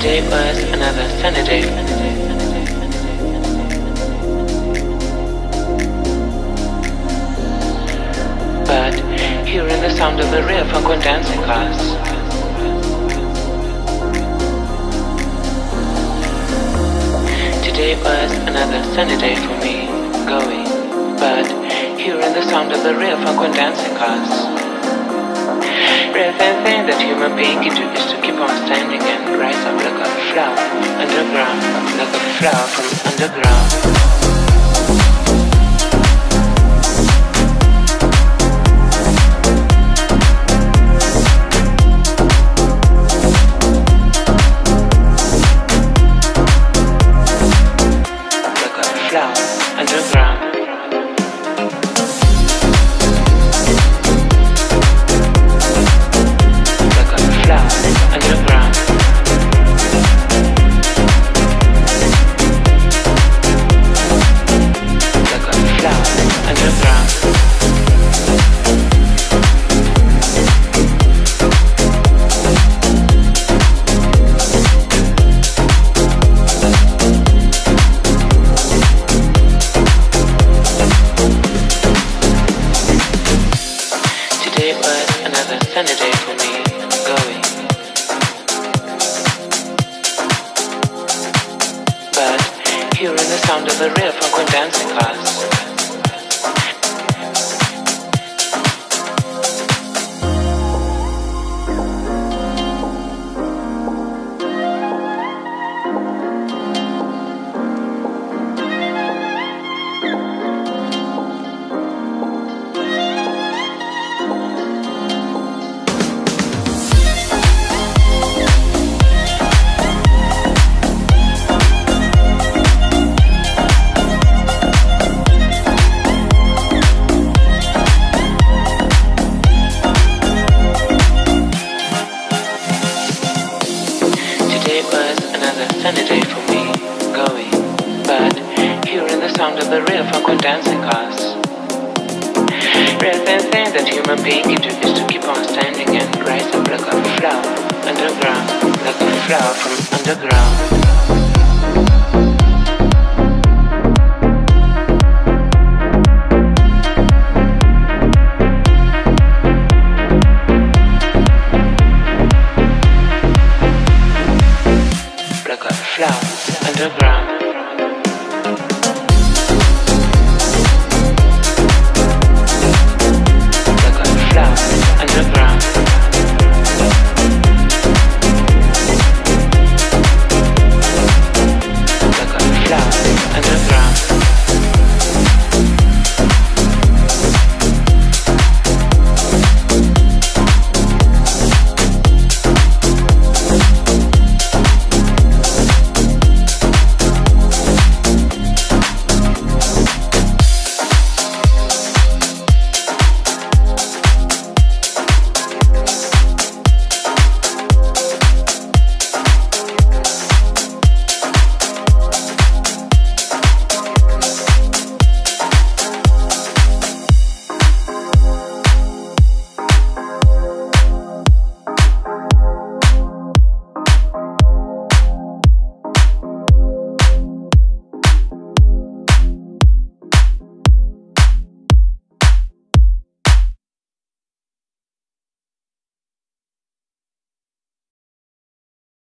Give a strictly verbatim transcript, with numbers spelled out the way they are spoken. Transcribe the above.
Today was another sunny day. But hearing the sound of the real funk when dancing class. Today was another sunny day for me, going. But hearing the sound of the real funk when dancing class. Rather than thing that human being can do is to keep on standing and rise up like a flower underground, like a flower from underground. Sunny day for me, going. But hearing the sound of the real funk when dancing class. Sunny day for me, going. But hearing the sound of the real funk when dancing class. Rather than thing that human being can do is to keep on standing and rise up like a flower underground, like a flower from underground.